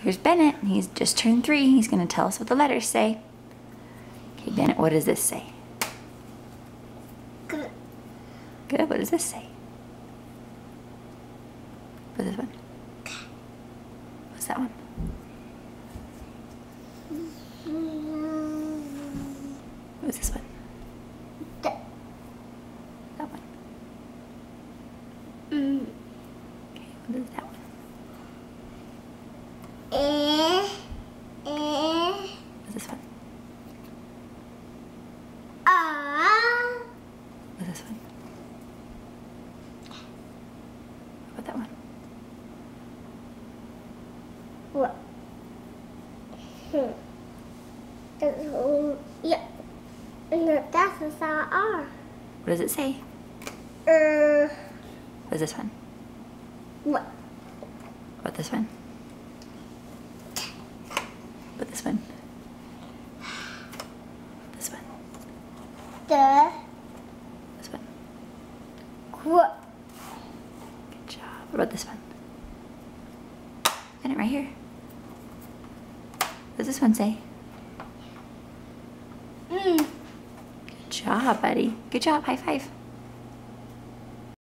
Here's Bennett. He's just turned 3. He's going to tell us what the letters say. Okay, Bennett, what does this say? Good. Good. What does this say? What's this one? What's that one? What's this one? That one. Okay, what is that one? What's this one? What's this one? What about that one? What? Yeah. No, that's a sound R. What does it say? What's this one? What? What this one? What this one? This one? The This one? what? Good job. What about this one? Got it right here. What does this one say? Good job, buddy. Good job. High five.